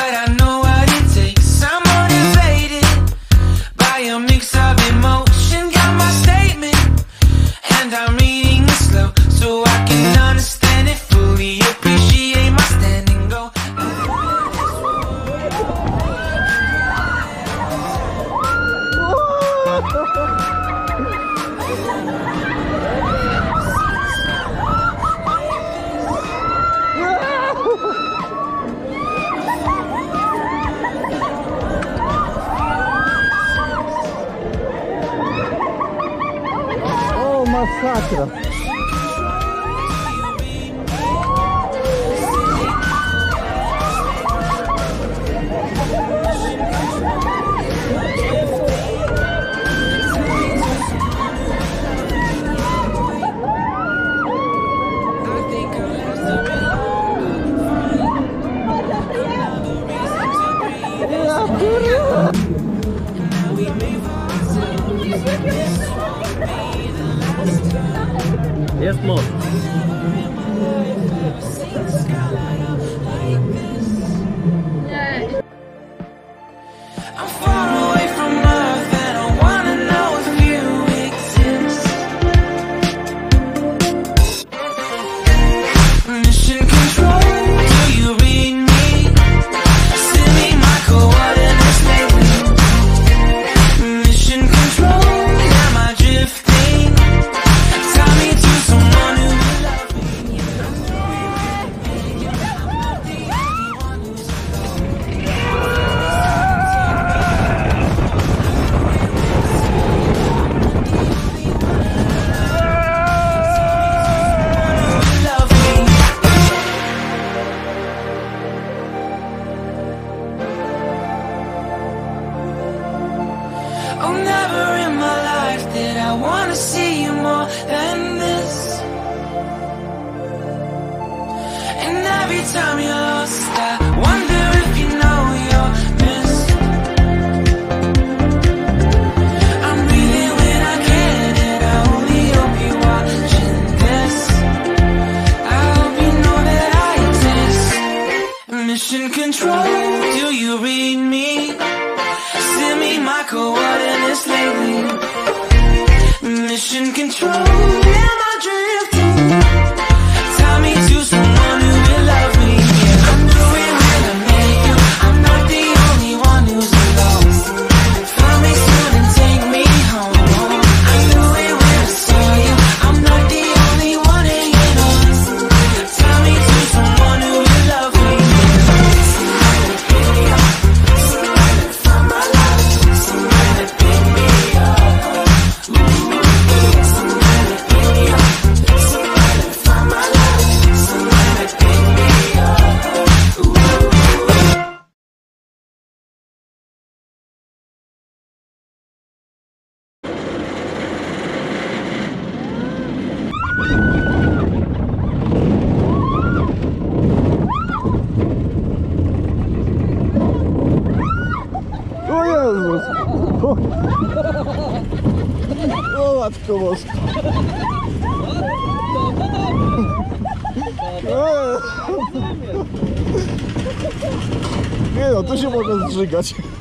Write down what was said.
but I know what it takes. I'm motivated by a mix of emotion. Got my statement, and I'm reading it slow so I can understand it fully. Appreciate my standing go. O, masakra! Jest most. I'm far away from Earth and I wanna know if you exist. Mission control, do you read me? Send me my coordinates lately. Mission control, am I drifting? Tie me to someone who will love me. I'm not the only one who's love me. Oh, never in my life did I wanna see you more than this. And every time you're lost, I wonder if you know you're missed. I'm breathing when I can, and I only hope you're watching this. I hope you know that I exist. Mission control, do you read me? Send me my coordinates lately. Mission control, am I drifting? Tie me to someone who will love me. Yeah, I'm doing when I met you. I'm not the only one who's alone. Find me soon and take me home. I knew it when I saw you. I'm not the only one hanging on. Tie me to someone who will love me. Somebody pick me up. Somebody find my love. Somebody pick me up. Somebody pick me up. Somebody find my love. Somebody pick me up. O Jezus! O matko boska! Nie no, tu się można zżygać.